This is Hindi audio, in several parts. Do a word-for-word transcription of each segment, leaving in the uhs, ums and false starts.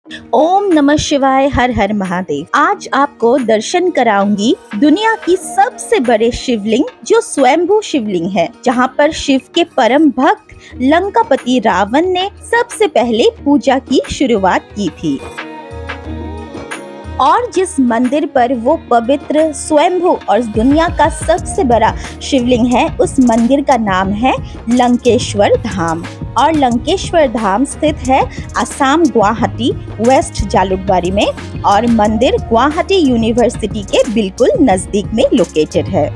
ओम नमः शिवाय, हर हर महादेव। आज आपको दर्शन कराऊंगी दुनिया की सबसे बड़े शिवलिंग जो स्वयंभू शिवलिंग है, जहां पर शिव के परम भक्त लंकापति रावण ने सबसे पहले पूजा की शुरुआत की थी। और जिस मंदिर पर वो पवित्र स्वयंभू और दुनिया का सबसे बड़ा शिवलिंग है, उस मंदिर का नाम है लंकेश्वर धाम। और लंकेश्वर धाम स्थित है असम, गुवाहाटी, वेस्ट जालुकबारी में। और मंदिर गुवाहाटी यूनिवर्सिटी के बिल्कुल नजदीक में लोकेटेड है।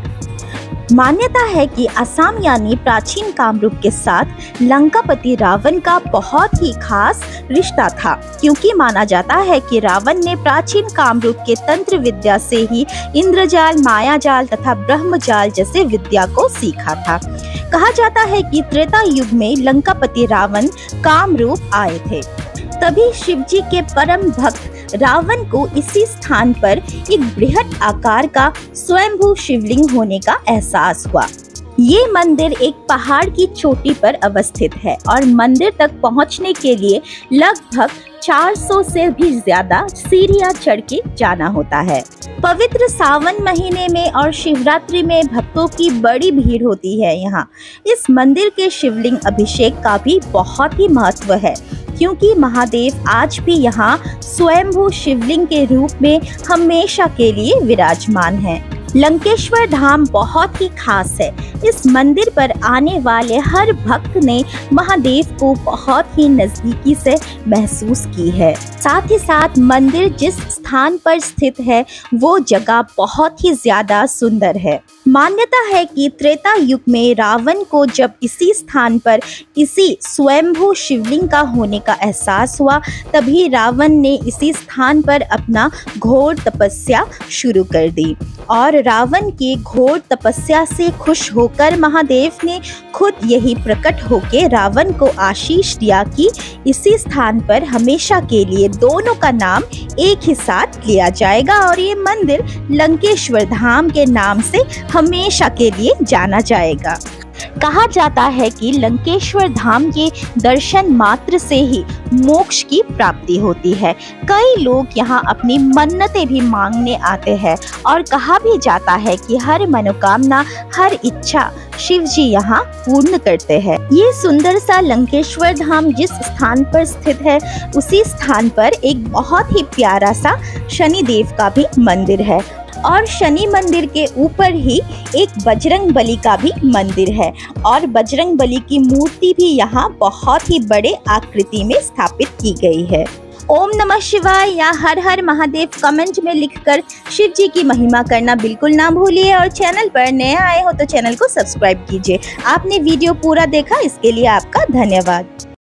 मान्यता है कि असम यानी प्राचीन कामरूप के साथ लंकापति रावण का बहुत ही खास रिश्ता था, क्योंकि माना जाता है कि रावण ने प्राचीन कामरूप के तंत्र विद्या से ही इंद्रजाल, मायाजाल तथा ब्रह्मजाल जैसे विद्या को सीखा था। कहा जाता है कि त्रेता युग में लंकापति रावण कामरूप आए थे। तभी शिवजी के परम भक्त रावण को इसी स्थान पर एक बृहद आकार का स्वयंभू शिवलिंग होने का एहसास हुआ। ये मंदिर एक पहाड़ की चोटी पर अवस्थित है और मंदिर तक पहुंचने के लिए लगभग चार सौ से भी ज्यादा सीढ़ियां चढ़ के जाना होता है। पवित्र सावन महीने में और शिवरात्रि में भक्तों की बड़ी भीड़ होती है। यहाँ इस मंदिर के शिवलिंग अभिषेक का भी बहुत ही महत्व है, क्योंकि महादेव आज भी यहाँ स्वयंभू शिवलिंग के रूप में हमेशा के लिए विराजमान है। लंकेश्वर धाम बहुत ही खास है। इस मंदिर पर आने वाले हर भक्त ने महादेव को बहुत ही नजदीकी से महसूस की है। साथ ही साथ मंदिर जिस स्थान पर स्थित है वो जगह बहुत ही ज्यादा सुंदर है। मान्यता है कि त्रेता युग में रावण को जब इसी स्थान पर इसी स्वयंभू शिवलिंग का होने का एहसास हुआ, तभी रावण ने इसी स्थान पर अपना घोर तपस्या शुरू कर दी। और रावण की घोर तपस्या से खुश होकर महादेव ने खुद यही प्रकट होकर रावण को आशीष दिया कि इसी स्थान पर हमेशा के लिए दोनों का नाम एक ही साथ लिया जाएगा और ये मंदिर लंकेश्वर धाम के नाम से हमेशा के लिए जाना जाएगा। कहा जाता है कि लंकेश्वर धाम के दर्शन मात्र से ही मोक्ष की प्राप्ति होती है। कई लोग यहाँ अपनी मन्नतें भी मांगने आते हैं और कहा भी जाता है कि हर मनोकामना, हर इच्छा शिव जी यहाँ पूर्ण करते हैं। ये सुंदर सा लंकेश्वर धाम जिस स्थान पर स्थित है, उसी स्थान पर एक बहुत ही प्यारा सा शनिदेव का भी मंदिर है। और शनि मंदिर के ऊपर ही एक बजरंग बली का भी मंदिर है और बजरंग बली की मूर्ति भी यहाँ बहुत ही बड़े आकृति में स्थापित की गई है। ओम नमः शिवाय या हर हर महादेव कमेंट में लिखकर शिव जी की महिमा करना बिल्कुल ना भूलिए। और चैनल पर नए आए हो तो चैनल को सब्सक्राइब कीजिए। आपने वीडियो पूरा देखा, इसके लिए आपका धन्यवाद।